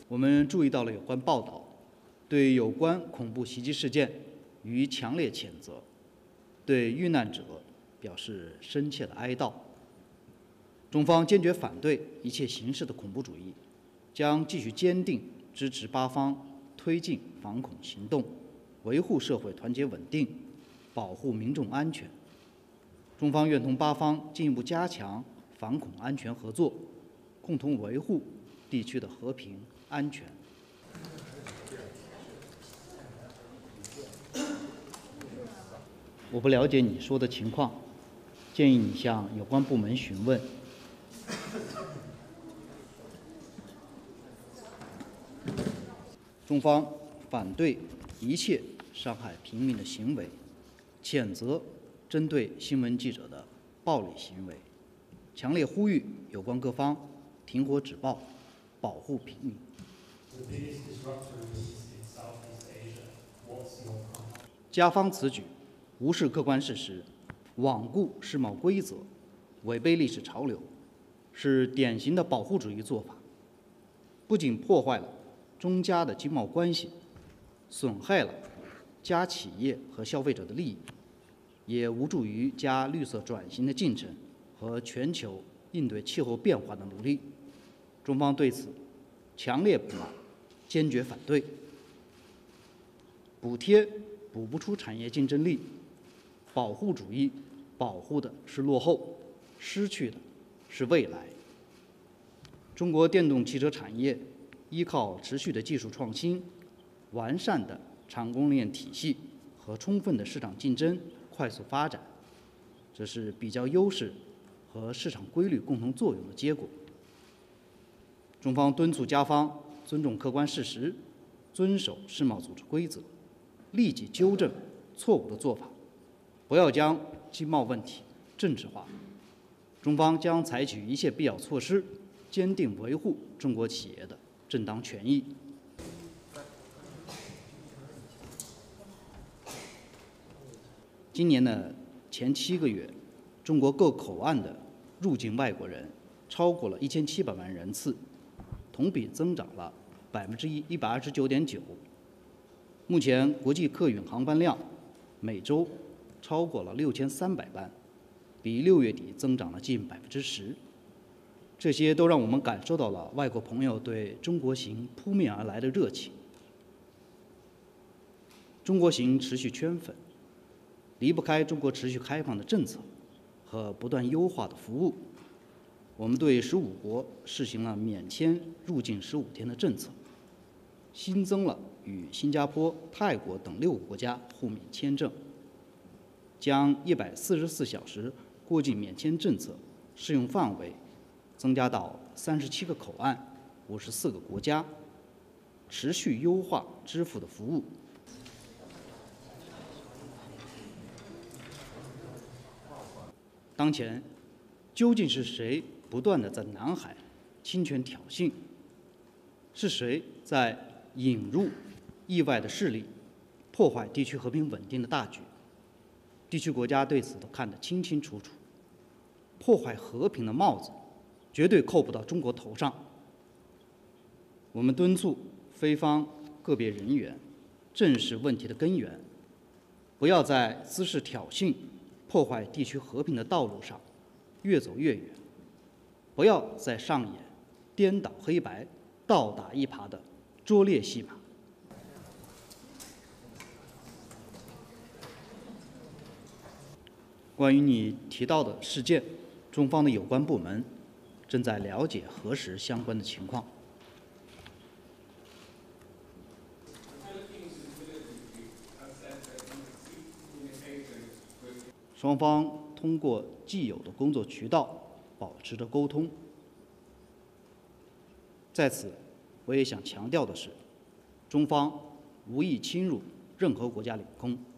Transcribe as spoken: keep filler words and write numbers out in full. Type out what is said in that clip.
我们注意到了有关报道，对有关恐怖袭击事件予以强烈谴责，对遇难者表示深切的哀悼。中方坚决反对一切形式的恐怖主义，将继续坚定支持巴方推进反恐行动，维护社会团结稳定，保护民众安全。中方愿同巴方进一步加强反恐安全合作，共同维护地区的和平安全。我不了解你说的情况，建议你向有关部门询问。中方反对一切伤害平民的行为，谴责针对新闻记者的暴力行为，强烈呼吁有关各方停火止暴，保护平民。加方此举无视客观事实，罔顾世贸规则，违背历史潮流，是典型的保护主义做法，不仅破坏了中加的经贸关系，损害了加企业和消费者的利益，也无助于加绿色转型的进程和全球应对气候变化的努力。中方对此强烈不满，坚决反对。补贴补不出产业竞争力，保护主义保护的是落后，失去的是未来。中国电动汽车产业依靠持续的技术创新、完善的产供链体系和充分的市场竞争快速发展，这是比较优势和市场规律共同作用的结果。中方敦促加方尊重客观事实，遵守世贸组织规则，立即纠正错误的做法，不要将经贸问题政治化。中方将采取一切必要措施，坚定维护中国企业的正当权益。今年的前七个月，中国各口岸的入境外国人超过了一千七百万人次，同比增长了百分之一一百二十九点九。目前国际客运航班量每周超过了六千三百班，比六月底增长了近百分之十。这些都让我们感受到了外国朋友对中国行扑面而来的热情。中国行持续圈粉，离不开中国持续开放的政策和不断优化的服务。我们对十五国试行了免签入境十五天的政策，新增了与新加坡、泰国等六个国家互免签证，将一百四十四小时过境免签政策适用范围增加到三十七个口岸、五十四个国家，持续优化支付的服务。当前，究竟是谁不断地在南海侵权挑衅？是谁在引入意外的势力，破坏地区和平稳定的大局？地区国家对此都看得清清楚楚。破坏和平的帽子绝对扣不到中国头上。我们敦促非方个别人员正视问题的根源，不要在滋事挑衅、破坏地区和平的道路上越走越远，不要再上演颠倒黑白、倒打一耙的拙劣戏码。关于你提到的事件，中方的有关部门正在了解核实相关的情况。双方通过既有的工作渠道保持着沟通。在此，我也想强调的是，中方无意侵入任何国家领空。